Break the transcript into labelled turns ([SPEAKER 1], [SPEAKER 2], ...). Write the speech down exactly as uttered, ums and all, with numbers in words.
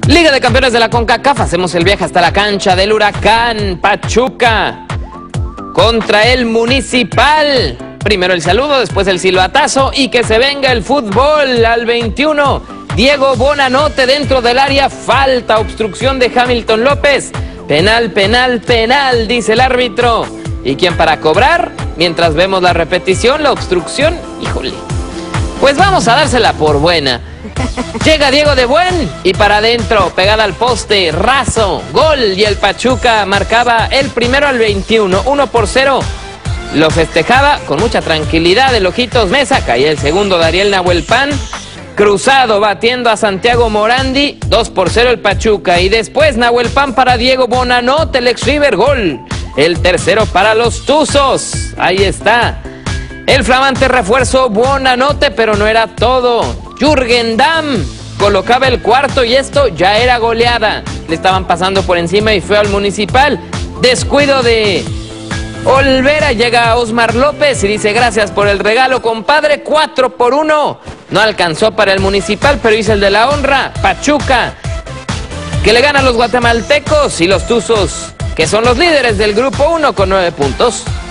[SPEAKER 1] Liga de Campeones de la CONCACAF, hacemos el viaje hasta la cancha del Huracán Pachuca contra el Municipal. Primero el saludo, después el silbatazo y que se venga el fútbol al veintiuno. Diego Bonanote dentro del área, falta, obstrucción de Hamilton López. Penal, penal, penal, dice el árbitro. ¿Y quién para cobrar? Mientras vemos la repetición, la obstrucción, híjole. Pues vamos a dársela por buena. Llega Diego de Buen y para adentro, pegada al poste, raso, gol, y el Pachuca marcaba el primero al veintiuno, uno por cero. Lo festejaba con mucha tranquilidad el Ojitos Mesa, caía el segundo Dariel Nahuelpan, cruzado batiendo a Santiago Morandi, dos por cero el Pachuca, y después Nahuelpan para Diego Bonanote, el ex River, gol. El tercero para los Tuzos, ahí está. El flamante refuerzo Bonanote, pero no era todo. Jürgen Damm colocaba el cuarto y esto ya era goleada. Le estaban pasando por encima y fue al Municipal. Descuido de Olvera, llega Osmar López y dice gracias por el regalo, compadre, cuatro por uno. No alcanzó para el Municipal, pero hizo el de la honra. Pachuca, que le gana a los guatemaltecos, y los Tuzos, que son los líderes del grupo uno con nueve puntos.